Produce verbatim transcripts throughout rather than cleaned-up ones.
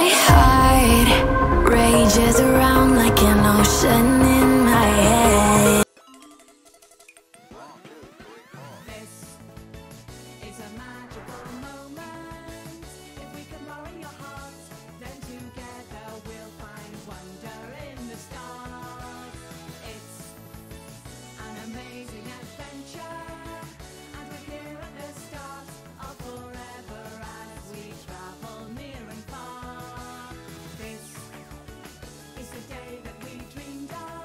heart rages around like an ocean in my head. This is a magical moment. If we can borrow your heart, then together we'll find wonder in the stars. It's an amazing adventure, and we're here at the start of forever as we travel near and far. This is the day that we dreamed of.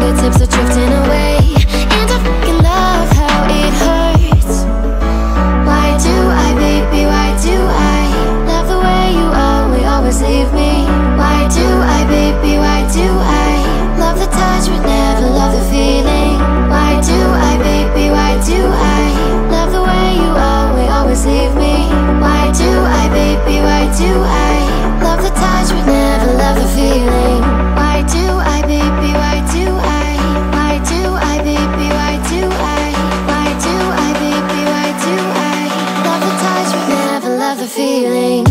fingertips are drifting away, and I fucking love how it hurts. Why do I, baby, why do I love the way you always, always leave me? Why do I, baby, why do I love the touch but never love the feeling? Why do I, baby, why do I love the way you always, always leave me? Why do I, baby, why do I love the touch but never love the feeling? Why do I, baby, why do I? Why do I, baby, why do I? Why do I, baby, why do I love the touch but never love the feeling?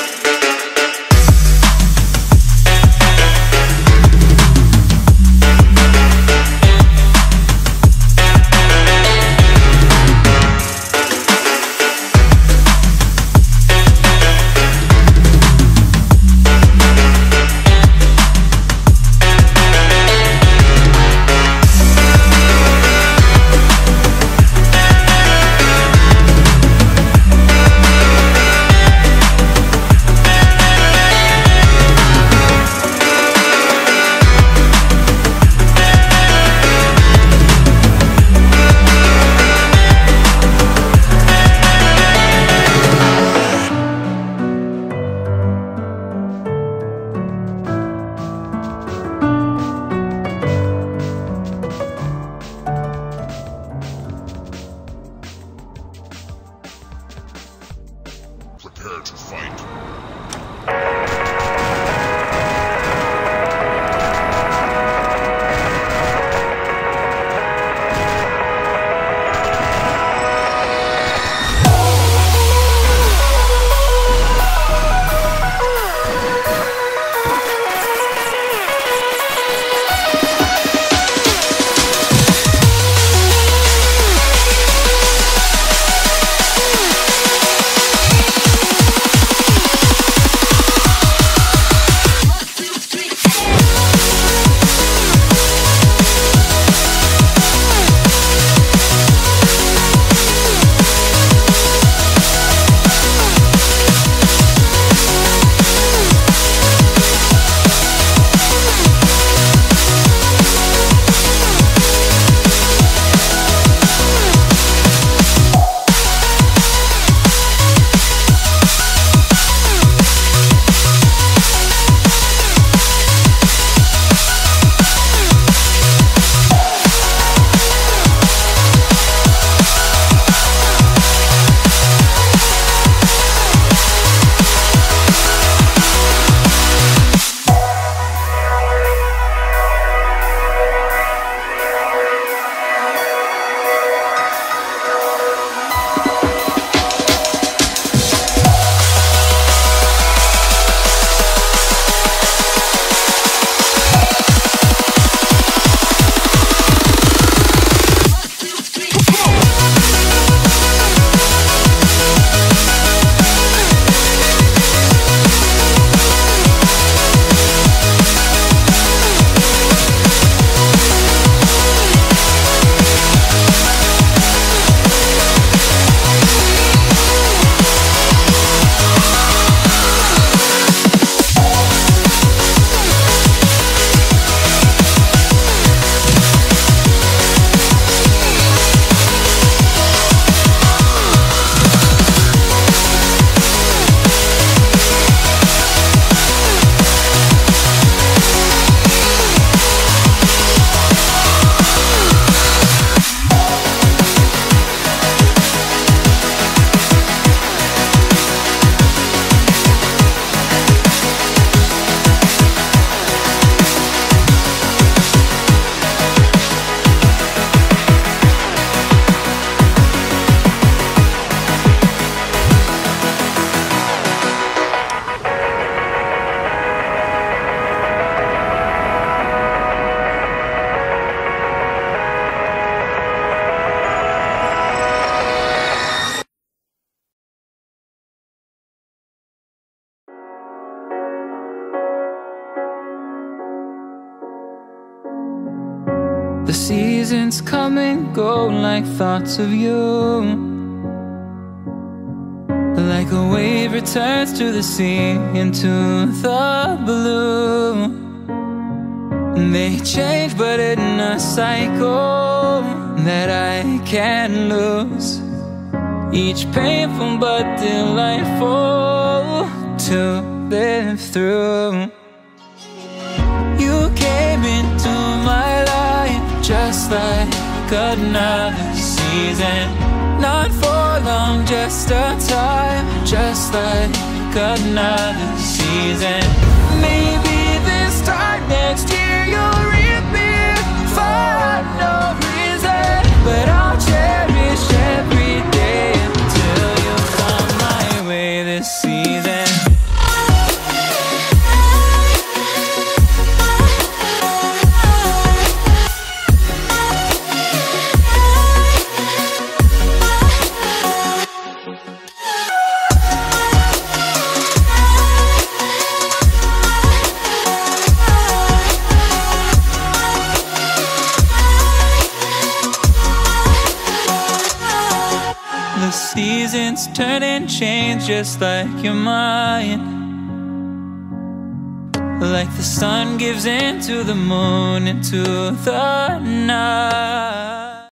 Prepare to fight. The seasons come and go like thoughts of you. Like a wave returns to the sea, into the blue. They change but in a a cycle that I can't lose. Each painful but delightful to live through. You came into my life just like another season. Not for long, just a time, just like another season. Maybe this time next year you'll reappear for no reason, but I'll cherish every day until you come my way this season. The seasons turn and change just like your mind. Like the sun gives into the moon, into the night.